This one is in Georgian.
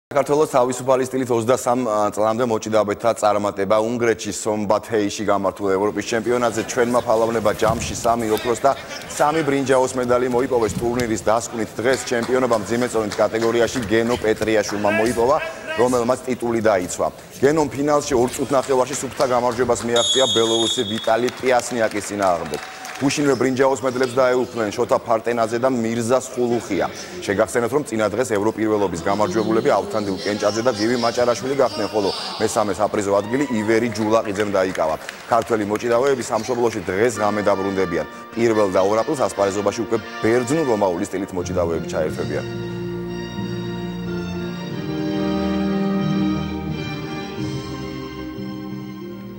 საქართველოს თავისუფალი სტილით 23 წლამდე მოჭიდავეთა წარმატება უნგრეთში სომბათეიში გამართულ ევროპის ჩემპიონატზე ჩვენმა ფალავნება ჯამში 3 ოქროს და 3 ბრინჯაოს медали მოიპოვეს ტურნირის დასკვნით დღეს ჩემპიონობა მძიმეწონით კატეგორიაში გენო პეტრიაშვილმა მოიპოვა რომელმაც ტიტული დაიცვა გენომ ფინალში 2 წუთნახევარში სუფთა გამარჯვებას მიაღწია ბელორუსი ვიტალი პიასნიაკის წინააღმდეგ Pușinve ბრინჯაოს მედლებს დაეუფლნენ შოთა ფარტენაძე და მირზა სხულუხია. შეგახსენებთ რომ წინა დღეს ევროპირველობის გამარჯვებულები ავთანდილ კენჭაძე და გივი მაჭარაშვილი გახდნენ, ხოლო მესამე საპრიზო ადგილი ივერი ჯულაყიძემ დაიკავა. ქართველი მოჭიდავეები სამშობლოში დღეს ღამე დაბრუნდებიან. პირველ და ორ აპრილს ასპარეზობაში უკვე ბერძნულ რომაული სტილით მოჭიდავეები ჩაერთვებიან.